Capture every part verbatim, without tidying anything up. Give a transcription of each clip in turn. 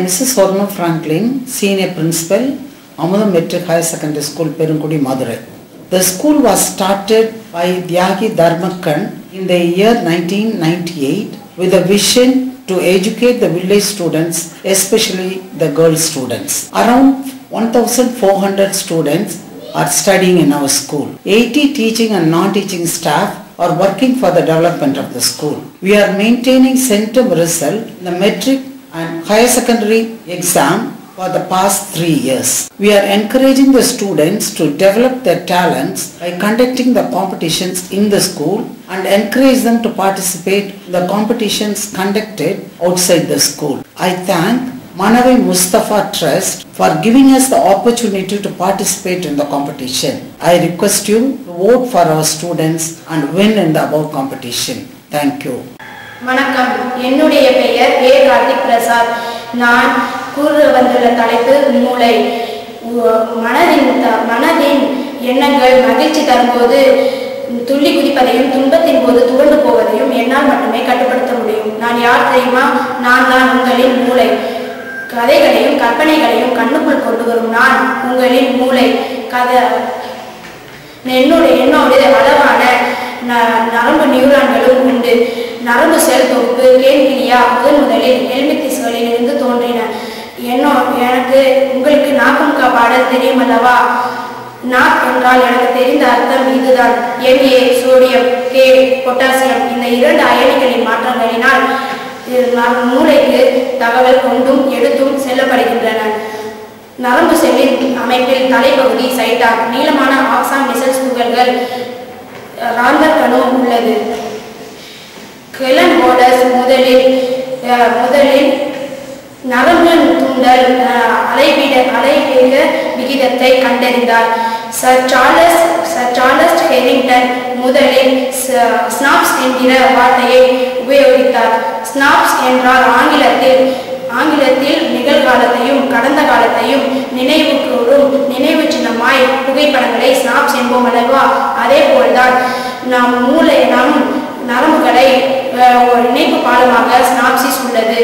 Missus Swarna Franklin, Senior Principal, Amudam Metric Higher Secondary School, Perunkudi, Madurai. The school was started by Dyagi Dharmakkan in the year nineteen ninety-eight with a vision to educate the village students, especially the girl students. Around one thousand four hundred students are studying in our school. eighty teaching and non-teaching staff are working for the development of the school. We are maintaining centum result in the metric and higher secondary exam for the past three years. We are encouraging the students to develop their talents by conducting the competitions in the school and encourage them to participate in the competitions conducted outside the school. I thank Manavai Mustafa Trust for giving us the opportunity to participate in the competition. I request you to vote for our students and win in the above competition. Thank you. வணக்கம், என்னுடைய பெயர் ஏ கார்த்திக் பிரசாத். நான் கூற வந்துள்ள தலைப்பு மூளை. மனதின் மனதின் எண்ணங்கள் மகிழ்ச்சி தரும்போது துள்ளி குதிப்பதையும் துன்பத்தின் போது துவண்டு போவதையும் என்னால் மட்டுமே கட்டுப்படுத்த முடியும். நான் யார் தெரியுமா? நான் தான் உங்களின் மூளை. கதைகளையும் கற்பனைகளையும் கண்ணுக்குள் கொண்டு வரும் நான் உங்களின் மூளை. கதை என்னோட என்னோட அளவான நரம்பு நியூரான்களும் உண்டு. நரம்பு செல் தொகுப்பு கேன்கிலியா முதன் முதலில் எல்மித்திஸ்களில் இருந்து தோன்றின. என்னோ எனக்கு உங்களுக்கு நாக்குமுக்கா பாடல் தெரியும் அல்லவா? நாக் என்றால் எனக்கு தெரிந்த அர்த்தம் இதுதான். N A sodium, K potassium, இந்த இரண்டு அயனிகளின் மாற்றங்களினால் மூளைக்கு தகவல் கொண்டும் எடுத்தும் செல்லப்படுகின்றன. நரம்பு செல்லின் அமைப்பில் தலைப்பகுதி சைட்டான், நீளமான ஆக்சான் மிசல்ஸ் துகள்கள் ராந்தர் கணு உள்ளது. கெலன் ஓடஸ் முதலில் முதலில் நரம்பு தூண்டல் அலைவிட அலைவேக விகிதத்தை கண்டறிந்தார். Sir Charles sir Charles Sherrington முதலில் ஸ்னாப்ஸ் என்கிற வார்த்தையை உபயோகித்தார். ஸ்னாப்ஸ் என்றால் ஆங்கிலத்தில் ஆங்கிலத்தில் நிகழ்காலத்தையும் கடந்த காலத்தையும் நினைவு கூறும் நினைவு சின்னமாய் புகைப்படங்களை ஸ்னாப்ஸ் என்போம் அல்லவா? அதே போல்தான் நம் மூளை நம் நரம்புகளை ஒரு இணைப்பு பாலமாக ஸ்னாப்சிஸ் உள்ளது.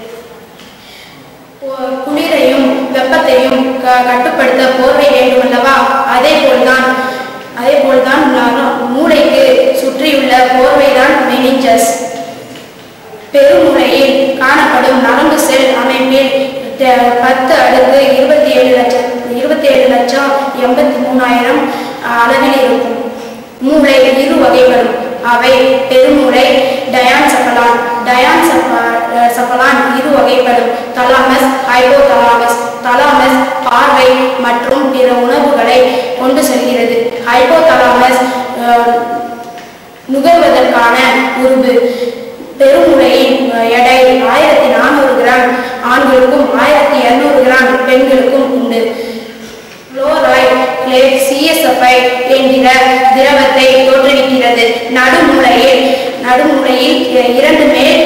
குளிரையும் வெப்பத்தையும் கட்டுப்படுத்த போர்வை வேண்டும் அல்லவா? அதே போல்தான் அதே போல்தான் மூளைக்கு சுற்றியுள்ள போர்வைதான் மெனிஞ்சஸ். பெருமூளையில் காணப்படும் நரம்பு செல் அமைப்பில் பத்து அடுக்கு இருபத்தி ஏழு லட்சம் இருபத்தி ஏழு லட்சம் எண்பத்தி மூணாயிரம் அளவில் இருக்கும். மூளை இரு வகைப்படும். அவை பெருமூளை, டயான்செபலான். டயான்செபலான் இரு வகைப்படும். Thalamus, hypothalamus. தலாமஸ் பார்வை மற்றும் பிற உணவுகளை கொண்டு செல்கிறது. ஹைபோதலாமஸ் நுகர்வதற்கான உறுப்பு. பெருமூளையின் எடை ஆயிரத்தி நானூறு கிராம் ஆண்களுக்கும் ஆயிரத்தி இருநூறு கிராம் பெண்களுக்கும் உண்டு. குளோரைட் சிஎஸ்எஃப்ஐ என்கிற திரவத்தை தோற்றுவிக்கிறது. நடுமூளையில் நடுமூளையில் இரண்டு மேல்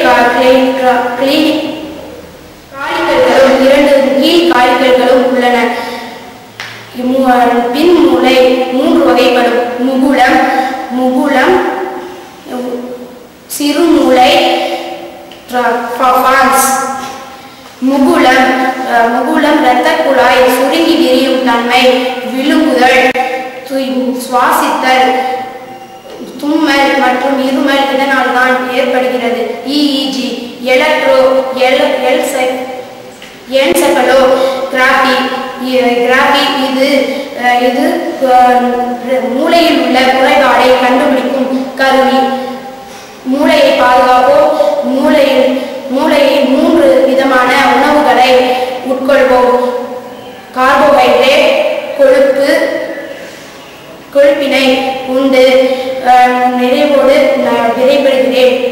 காலிக்கல்களும் இரண்டு கீழ் காலிக்கல்களும் உள்ளன. பின் மூளை மூன்று வகைப்படும். முகுளம் முகுளம் சிறுமூளை முகுளம் முகுளம் இரத்த குழாய் சுருங்கி விரியும் தன்மை, விழுங்குதல், சுவாசித்தல், தும்மல் மற்றும் இருமல் இதனால் தான் ஏற்படுகிறது. இஇஜி எலக்ட்ரோ என்செபலோகிராபி கிராபி இது இது மூளையில் உள்ள குறைபாடை கண்டுபிடிக்கும் கருவி. மூளையை பாதுகாப்போம். மூளையில் மூளையை மூன்று விதமான உணவுகளை உட்கொள்வோம். கார்போஹைட்ரேட் கொழுப்பு கொழுப்பினை உண்டு நிறைவோடு விடைபெறுகிறேன்.